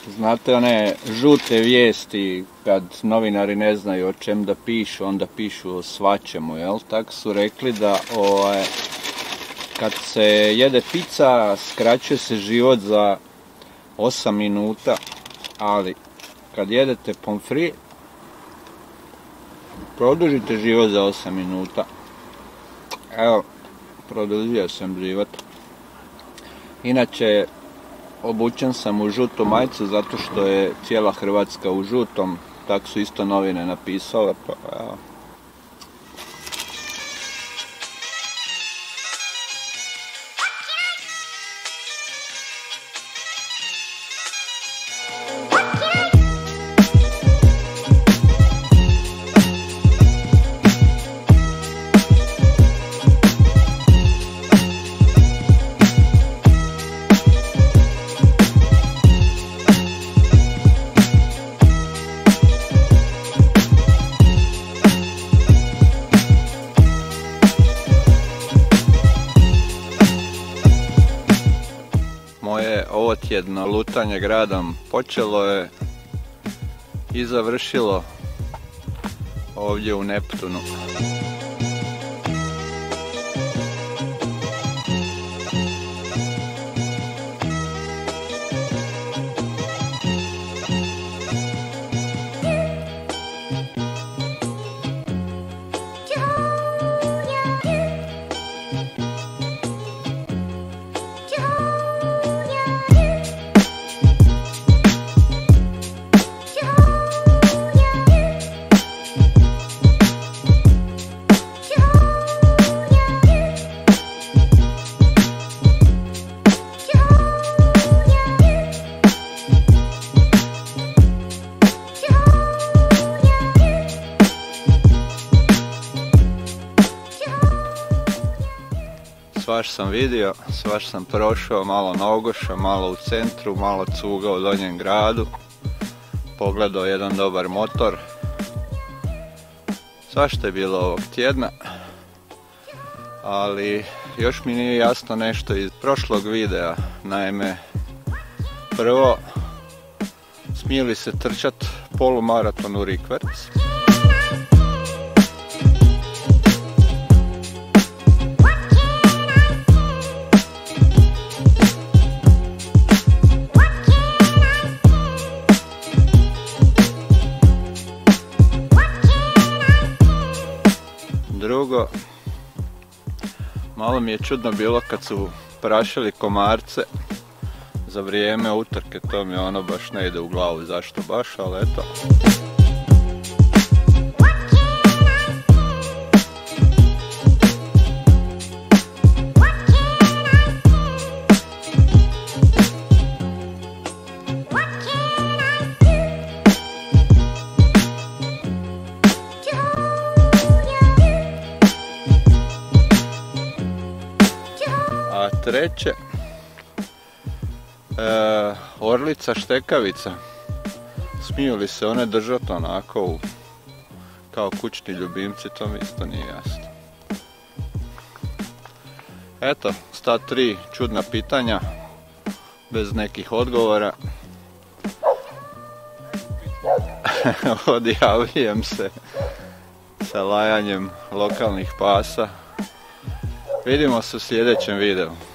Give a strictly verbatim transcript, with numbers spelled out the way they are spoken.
Znate one žute vijesti kad novinari ne znaju o čem da pišu, onda pišu o svačemu, jel? Tako su rekli da ovaj, kad se jede pizza skraćuje se život za osam minuta, ali kad jedete pomfri produžite život za osam minuta. Evo, produžio sam život. Inače, obučen sam u žutu majicu zato što je cijela Hrvatska u žutom, tako su isto novine napisale, pa evo. Moje ovotjedno lutanje gradom počelo je i završilo ovdje u Neptunu. Svaš sam vidio, svaš sam prošao, malo na Ogoša, malo u centru, malo cugao u Donjem gradu, pogledao jedan dobar motor. Svašta je bilo ovog tjedna, ali još mi nije jasno nešto iz prošlog videa. Naime, prvo, smije li se trčat polumaraton u rikverc? Drugo, malo mi je čudno bilo kad su prašili komarce za vrijeme utrke, to mi ono baš ne ide u glavu zašto baš, ali eto. A treće, e, orlica štekavica, smiju li se one držati onako u, kao kućni ljubimci, to mi isto nije jasno. Eto, sta tri čudna pitanja, bez nekih odgovora. Odjavljujem se sa lajanjem lokalnih pasa. Vidimo se u sljedećem videu.